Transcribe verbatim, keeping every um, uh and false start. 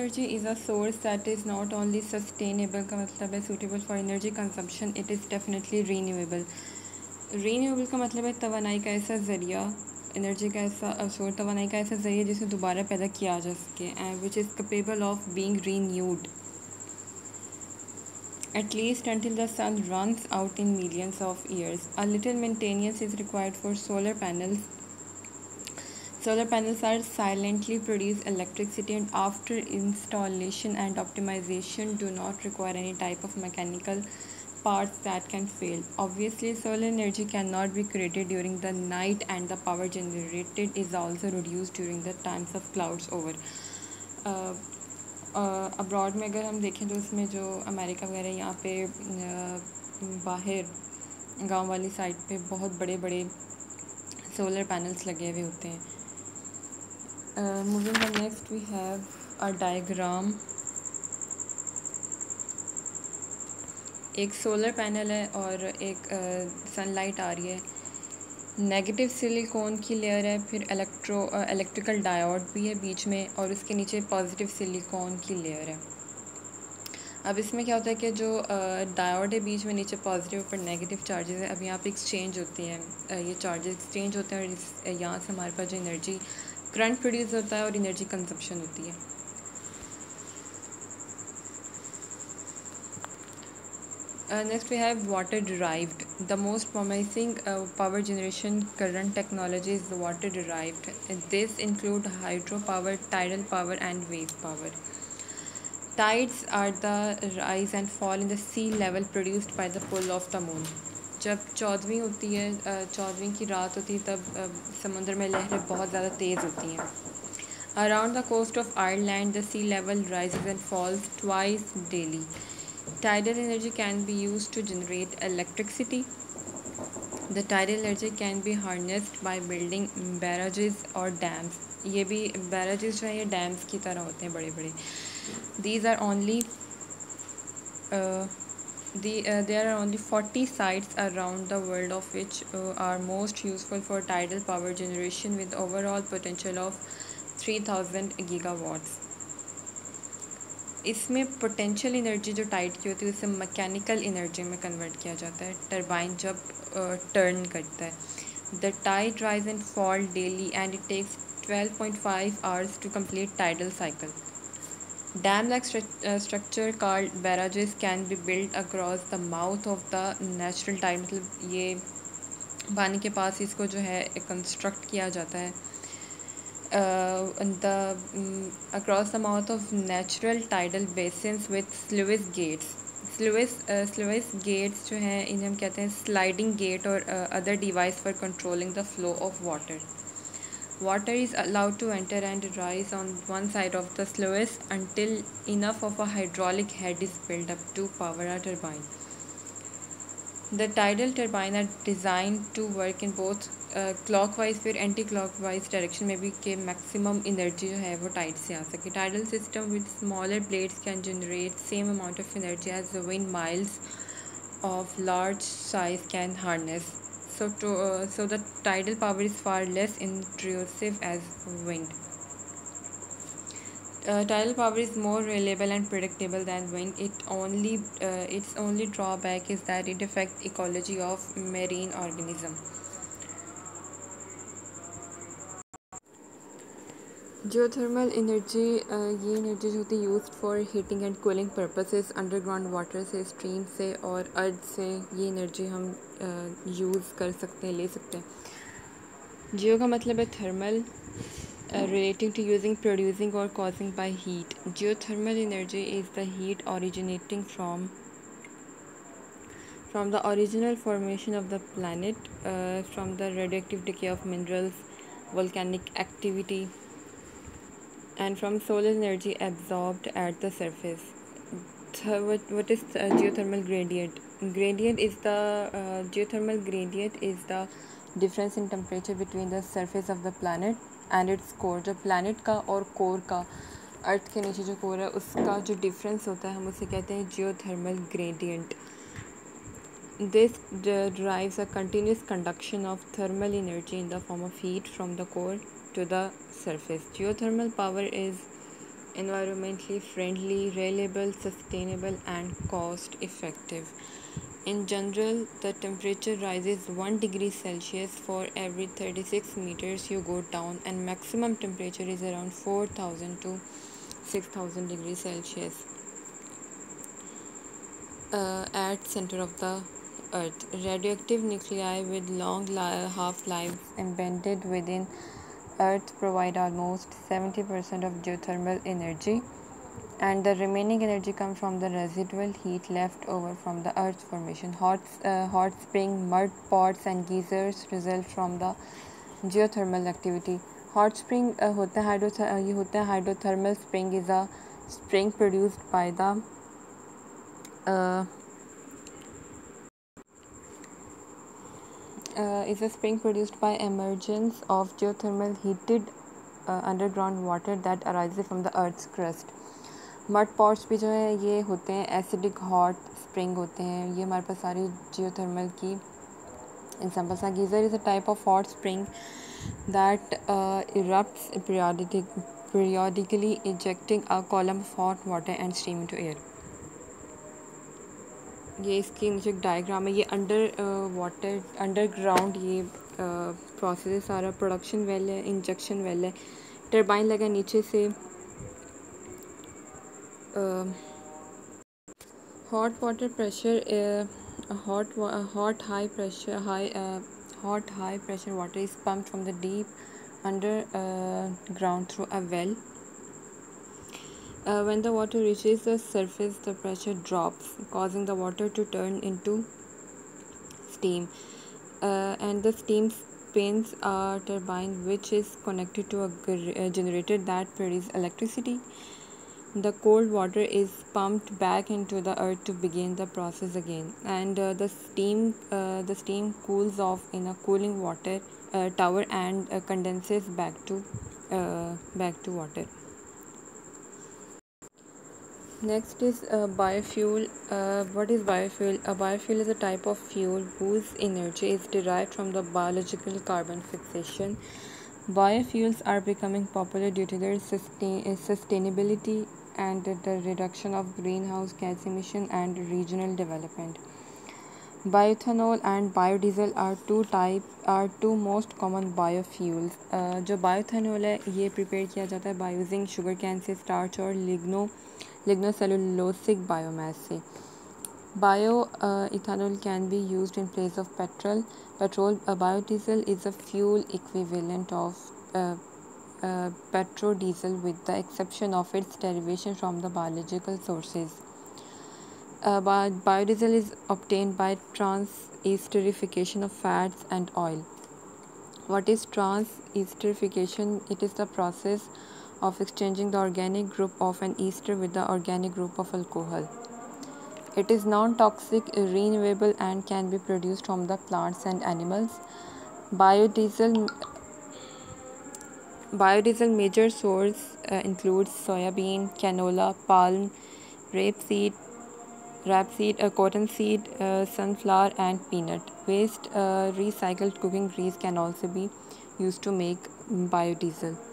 energy is a source that is not only sustainable का मतलब है suitable for energy consumption, it is definitely renewable. Renewable का मतलब है तवानाई का ऐसा ज़रिया, एनर्जी का ऐसा सोर्स, तवानाई का ऐसा ज़रिया जिसे दोबारा पैदा किया जा सके, and which is capable of being renewed at least until the sun runs out in millions of years. A little maintenance is required for solar panels. Solar panels are silently produce electricity, and after installation and optimization do not require any type of mechanical parts that can fail. Obviously, solar energy cannot be created during the night, and the power generated is also reduced during the times of clouds over. Uh, abroad में अगर हम देखें तो उसमें जो America वगैरह यहाँ पे बाहर गांव वाली साइड पे बहुत बड़े बड़े सोलर पैनल्स लगे हुए होते हैं. Moving on next we have a diagram. एक सोलर पैनल है और एक सनलाइट आ रही है. नेगेटिव सिलिकॉन की लेयर है, फिर इलेक्ट्रो इलेक्ट्रिकल डायोड भी है बीच में, और उसके नीचे पॉजिटिव सिलिकॉन की लेयर है. अब इसमें क्या होता है कि जो डायोड है बीच में, नीचे पॉजिटिव पर नेगेटिव चार्जेस है. अब यहाँ पे एक्सचेंज होती हैं, ये चार्जेस एक्सचेंज होते हैं, और इस यहाँ से हमारे पास जो एनर्जी करंट प्रोड्यूस होता है और एनर्जी कंजप्शन होती है. Uh, next we have water derived. The most promising uh, power generation current technology is the water derived. This include hydropower, tidal power and wave power. Tides are the rise and fall in the sea level produced by the pull of the moon. जब चौदहवीं होती है, चौदहवीं की रात होती है, तब समुद्र में लहरें बहुत ज़्यादा तेज़ होती हैं. Around the coast of Ireland, the sea level rises and falls twice daily. Tidal energy can be used to generate electricity. The tidal energy can be harnessed by building barrages or dams. ये भी barrages जो हैं ये dams की तरह होते हैं बड़े बड़े. These are only uh, the uh, there are only forty sites around the world, of which uh, are most useful for tidal power generation with overall potential of three thousand gigawatts. इसमें potential energy जो tide की होती है उसे mechanical energy में convert किया जाता है टरबाइन जब टर्न uh, करता है. The tide rise and fall daily and it takes twelve point five hours to complete tidal cycle. Dam like stru- uh, structure called barrages can be built across the mouth of the natural tide. मतलब ये पानी के पास इसको जो है construct किया जाता है. Uh, the um, across the mouth of natural tidal basins with sluice gates. Sluice uh, sluice gates जो हैं इन्हें हम कहते हैं sliding gate or uh, other device for controlling the flow of water. Water is allowed to enter and rise on one side of the sluice until enough of a hydraulic head is built up to power a turbine. The tidal turbine are designed to work in both clockwise फिर anti clockwise direction में भी के maximum energy जो है वो Tide से आ सके. Tidal system with smaller blades can generate same amount of energy as the windmills of large size can harness. So to uh, so the tidal power is far less intrusive as wind. Uh, tidal power is more reliable and predictable than wind. It only uh, its only drawback is that it affects ecology of marine organism. Geothermal energy ये energy जो होती है used for heating and cooling purposes underground water से, stream से और अर्थ से ये energy हम यूज़ कर सकते हैं, ले सकते हैं. जियो का मतलब है thermal, relating to using, producing or causing by heat. Geothermal energy is the heat originating from from the original formation of the planet, uh, from the radioactive decay of minerals, volcanic activity, and from solar energy absorbed at the surface. Th- what, what is uh, geothermal gradient? Gradient is the uh, geothermal gradient is the difference in temperature between the surface of the planet and its core. जो planet का और core का, अर्थ के नीचे जो core है उसका जो difference होता है हम उसे कहते हैं geothermal gradient. This derives a continuous conduction of thermal energy in the form of heat from the core to the surface. Geothermal power is environmentally friendly, reliable, sustainable, and cost effective. In general, the temperature rises one degree Celsius for every thirty-six meters you go down, and maximum temperature is around four thousand to six thousand degrees Celsius uh, at center of the earth. Radioactive nuclei with long li- half-lives embedded within earth provide almost seventy percent of geothermal energy, and the remaining energy comes from the residual heat left over from the earth's formation. Hot uh, hot spring, mud pots and geysers result from the geothermal activity. Hot spring uh, होता है hydro ये होता है hydrothermal spring is a spring produced by the uh, uh, is a spring produced by emergence of geothermal heated uh, underground water that arises from the earth's crust. Mud pots भी जो है ये होते हैं acidic hot spring होते हैं. ये हमारे पास सारी जियोथर्मल की एग्जांपल्स हैं. Geyser is a type of hot spring that erupts periodic periodically ejecting a column of hot water and steam into air. ये इसकी नीचे एक डायग्राम है. ये अंडर वाटर अंडरग्राउंड ये प्रोसेस है सारा. प्रोडक्शन वेल है, इंजेक्शन वेल है, टरबाइन लगा नीचे से. Hot water pressure hot wa- hot high pressure high uh, hot high pressure water is pumped from the deep under uh, ground through a well. Uh, when the water reaches the surface, the pressure drops, causing the water to turn into steam, uh, and the steam spins a turbine which is connected to a, gr- a generator that produces electricity. The cold water is pumped back into the earth to begin the process again, and uh, the steam uh, the steam cools off in a cooling water uh, tower and uh, condenses back to uh, back to water. Next is uh, biofuel. Uh, what is biofuel? A biofuel is a type of fuel whose energy is derived from the biological carbon fixation. Biofuels are becoming popular due to their sustain- uh, sustainability and the reduction of greenhouse gas emission and regional development. Bioethanol and biodiesel are two type are two most common biofuels. uh, जो बायोथेनॉल है ये prepare किया जाता है by using sugar cane से starch और ligno lignocellulosic biomass से. Bio uh, ethanol can be used in place of petrol. Petrol uh, biodiesel is a fuel equivalent of uh, uh, petrodiesel with the exception of its derivation from the biological sources. Uh, bi- biodiesel is obtained by trans-esterification of fats and oil. What is trans-esterification? It is the process of exchanging the organic group of an ester with the organic group of alcohol. It is non-toxic, renewable, and can be produced from the plants and animals. Biodiesel Biodiesel major source uh, includes soybean, canola, palm, rapeseed, rapeseed, uh, cottonseed, uh, sunflower, and peanut. Waste uh, recycled cooking grease can also be used to make biodiesel.